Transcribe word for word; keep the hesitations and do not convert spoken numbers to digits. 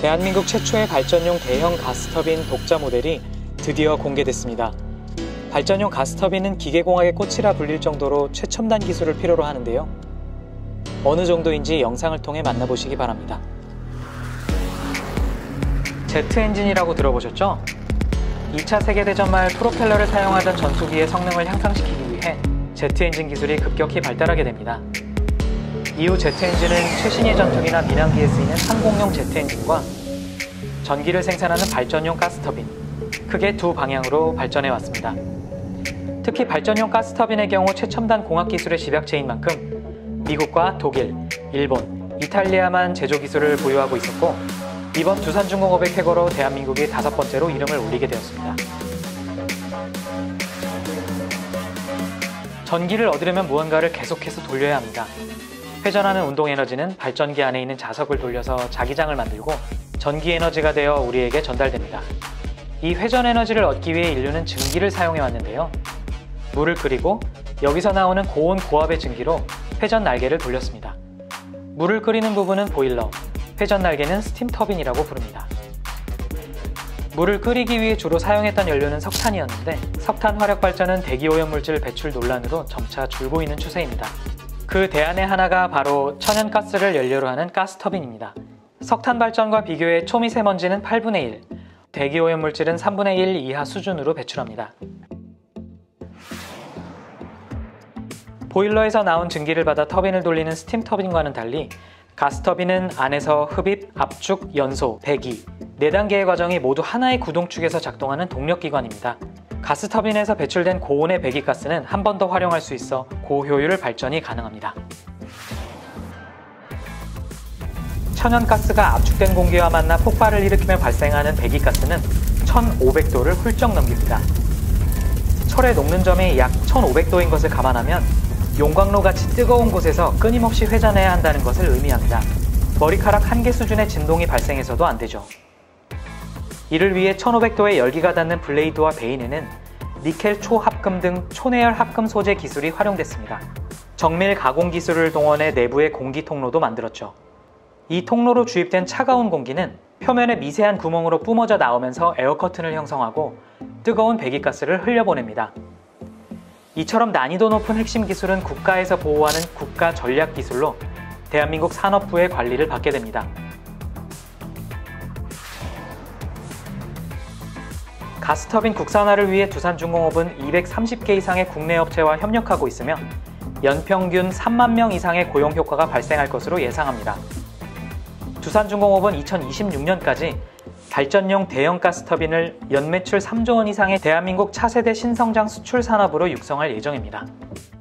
대한민국 최초의 발전용 대형 가스터빈 독자 모델이 드디어 공개됐습니다. 발전용 가스터빈은 기계공학의 꽃이라 불릴 정도로 최첨단 기술을 필요로 하는데요. 어느 정도인지 영상을 통해 만나보시기 바랍니다. 제트 엔진이라고 들어보셨죠? 이 차 세계대전 말 프로펠러를 사용하던 전투기의 성능을 향상시키기 위해 제트 엔진 기술이 급격히 발달하게 됩니다. 이후 제트 엔진은 최신의 전투기나 민항기에 쓰이는 항공용 제트 엔진과 전기를 생산하는 발전용 가스터빈, 크게 두 방향으로 발전해 왔습니다. 특히 발전용 가스터빈의 경우 최첨단 공학기술의 집약체인 만큼 미국과 독일, 일본, 이탈리아만 제조 기술을 보유하고 있었고, 이번 두산중공업의 쾌거로 대한민국이 다섯 번째로 이름을 올리게 되었습니다. 전기를 얻으려면 무언가를 계속해서 돌려야 합니다. 회전하는 운동에너지는 발전기 안에 있는 자석을 돌려서 자기장을 만들고 전기에너지가 되어 우리에게 전달됩니다. 이 회전에너지를 얻기 위해 인류는 증기를 사용해 왔는데요. 물을 끓이고 여기서 나오는 고온 고압의 증기로 회전 날개를 돌렸습니다. 물을 끓이는 부분은 보일러, 회전 날개는 스팀 터빈이라고 부릅니다. 물을 끓이기 위해 주로 사용했던 연료는 석탄이었는데, 석탄 화력 발전은 대기오염물질 배출 논란으로 점차 줄고 있는 추세입니다. 그 대안의 하나가 바로 천연가스를 연료로 하는 가스터빈입니다. 석탄 발전과 비교해 초미세먼지는 팔분의 일, 대기오염물질은 삼분의 일 이하 수준으로 배출합니다. 보일러에서 나온 증기를 받아 터빈을 돌리는 스팀 터빈과는 달리 가스터빈은 안에서 흡입, 압축, 연소, 배기 네 단계의 과정이 모두 하나의 구동축에서 작동하는 동력기관입니다. 가스터빈에서 배출된 고온의 배기가스는 한 번 더 활용할 수 있어 고효율 발전이 가능합니다. 천연가스가 압축된 공기와 만나 폭발을 일으키며 발생하는 배기가스는 천오백 도를 훌쩍 넘깁니다. 철의 녹는 점이 약 천오백 도인 것을 감안하면 용광로같이 뜨거운 곳에서 끊임없이 회전해야 한다는 것을 의미합니다. 머리카락 한 개 수준의 진동이 발생해서도 안 되죠. 이를 위해 천오백 도의 열기가 닿는 블레이드와 베인에는 니켈 초합금 등 초내열 합금 소재 기술이 활용됐습니다. 정밀 가공 기술을 동원해 내부의 공기 통로도 만들었죠. 이 통로로 주입된 차가운 공기는 표면의 미세한 구멍으로 뿜어져 나오면서 에어커튼을 형성하고 뜨거운 배기가스를 흘려보냅니다. 이처럼 난이도 높은 핵심 기술은 국가에서 보호하는 국가 전략 기술로 대한민국 산업부의 관리를 받게 됩니다. 가스터빈 국산화를 위해 두산중공업은 이백삼십 개 이상의 국내 업체와 협력하고 있으며 연평균 삼만 명 이상의 고용 효과가 발생할 것으로 예상합니다. 두산중공업은 이천이십육 년까지 발전용 대형 가스터빈을 연매출 삼조 원 이상의 대한민국 차세대 신성장 수출 산업으로 육성할 예정입니다.